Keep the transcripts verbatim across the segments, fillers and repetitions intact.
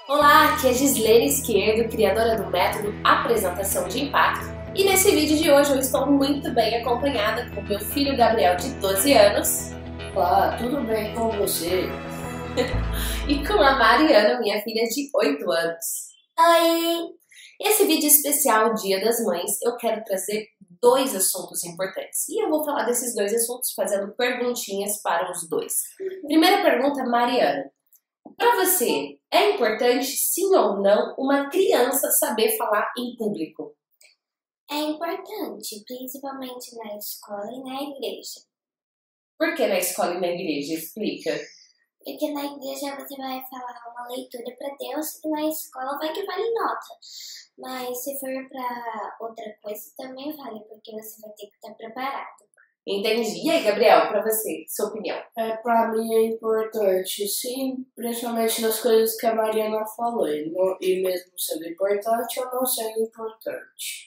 Olá, aqui é Gislene Esquerdo, criadora do método Apresentação de Impacto, e nesse vídeo de hoje eu estou muito bem acompanhada com meu filho Gabriel de doze anos. Olá, tudo bem com você? E com a Mariana, minha filha de oito anos. Oi! Esse vídeo especial Dia das Mães, eu quero trazer dois assuntos importantes. E eu vou falar desses dois assuntos fazendo perguntinhas para os dois. Primeira pergunta, Mariana. Para você, é importante, sim ou não, uma criança saber falar em público? É importante, principalmente na escola e na igreja. Por que na escola e na igreja? Explica. Porque na igreja você vai falar uma leitura para Deus e na escola vai que vale nota. Mas se for para outra coisa também vale, porque você vai ter que estar preparado. Entendi. E aí, Gabriel, para você, sua opinião? É, pra mim é importante, sim, principalmente nas coisas que a Mariana falou. E, não, e mesmo sendo importante ou não sendo importante.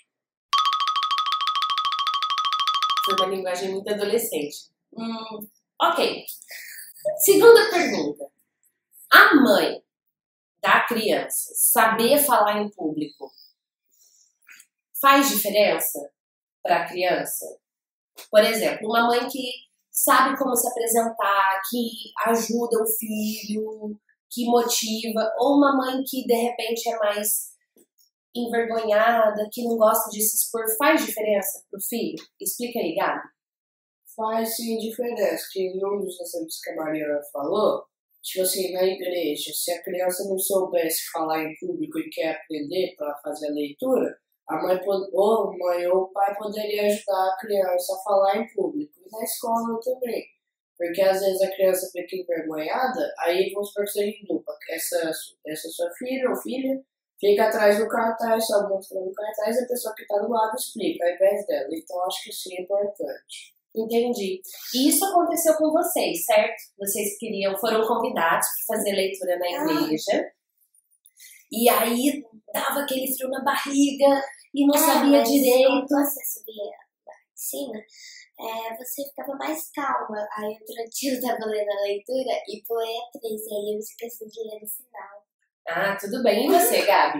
Foi uma linguagem muito adolescente. Hum, ok. Segunda pergunta. A mãe da criança saber falar em público faz diferença para a criança? Por exemplo, uma mãe que sabe como se apresentar, que ajuda o filho, que motiva, ou uma mãe que de repente é mais envergonhada, que não gosta de se expor, faz diferença pro filho? Explica aí, Gabi. Faz sim diferença, que em um dos exemplos que a Mariana falou, tipo assim, na igreja, se a criança não soubesse falar em público e quer aprender para fazer a leitura, a mãe ou a mãe ou o pai poderia ajudar a criança a falar em público. E na escola também. Porque às vezes a criança fica envergonhada, aí vamos perceber em dupla. Essa, essa sua filha ou filha fica atrás do cartaz, só mostrando o cartaz, e a pessoa que está do lado explica ao invés dela. Então acho que sim é importante. Entendi. E isso aconteceu com vocês, certo? Vocês queriam, foram convidados para fazer leitura na igreja. E aí dava aquele frio na barriga e não é, sabia mas direito. Quando você subia lá em cima, é, você ficava mais calma. Aí outro dia eu tava lendo a leitura e pulei a três, e aí eu esqueci de ler no final. Ah, tudo bem. E você, Gabi?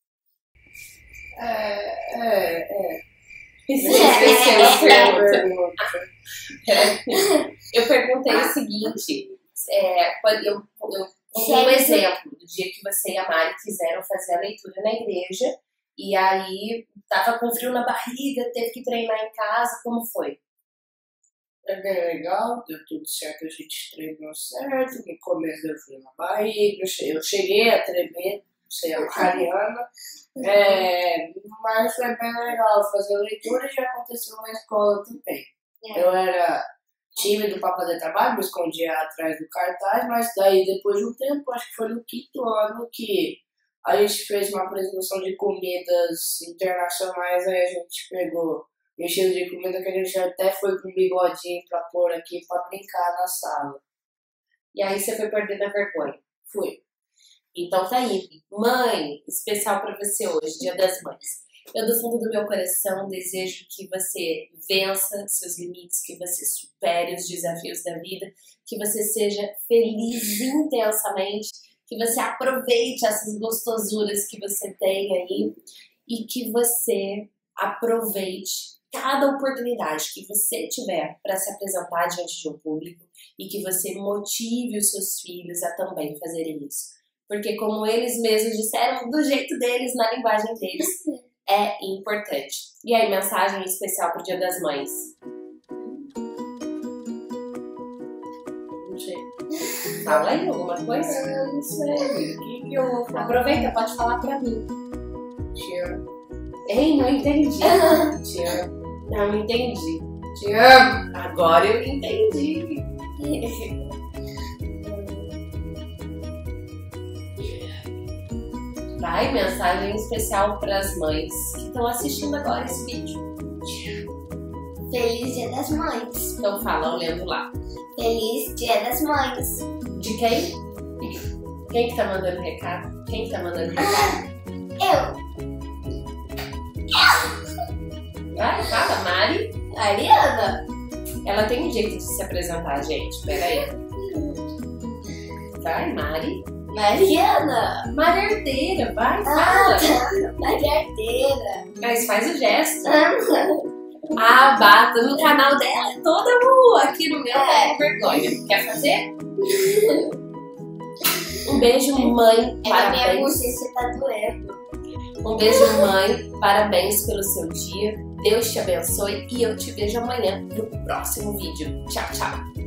É, é, é. Eu perguntei o seguinte, é, eu, eu contei um exemplo do dia que você e a Mari quiseram fazer a leitura na igreja e aí tava com frio na barriga, teve que treinar em casa, como foi? É bem legal, deu tudo certo, a gente treinou certo, no começo deu frio na barriga, eu cheguei a tremer, sei a Mariana, é, mas foi bem legal fazer leitura e já aconteceu na escola também. É. Eu era tímido para fazer trabalho, me escondia atrás do cartaz, mas daí depois de um tempo, acho que foi no quinto ano que a gente fez uma apresentação de comidas internacionais, aí a gente pegou um estilo de comida que a gente até foi com um bigodinho para pôr aqui para brincar na sala. E aí você foi perdendo a vergonha? Fui. Então tá aí, mãe, especial para você hoje, Dia das Mães. Eu do fundo do meu coração desejo que você vença seus limites, que você supere os desafios da vida, que você seja feliz intensamente, que você aproveite essas gostosuras que você tem aí e que você aproveite cada oportunidade que você tiver para se apresentar diante de um público e que você motive os seus filhos a também fazerem isso. Porque como eles mesmos disseram, do jeito deles, na linguagem deles, é importante. E aí, mensagem especial pro Dia das Mães? Não sei. Fala aí alguma coisa? Eu não sei. O que, que eu vou falar? Aproveita, pode falar pra mim. Te amo. Ei, não entendi. Te amo. Não entendi. Te amo. Agora eu entendi. Vai, mensagem especial para as mães que estão assistindo agora esse vídeo. Feliz Dia das Mães. Então fala, olhando lá. Feliz Dia das Mães. De quem? Quem que tá mandando recado? Quem que tá mandando recado? Eu. Vai, fala, Mari. Ariana. Ela tem um jeito de se apresentar, gente. Pera aí. Vai, Mari. Mariana. Maria Arteira, vai, Ah, fala. tá. Maria Arteira. Mas faz o gesto. Ah, bata no canal dela é toda boa. Aqui no meu é com vergonha. Quer fazer? Um beijo, mãe. É que a minha Parabéns. bochecha tá doendo. Um beijo, mãe. Parabéns pelo seu dia. Deus te abençoe e eu te vejo amanhã no próximo vídeo. Tchau, tchau.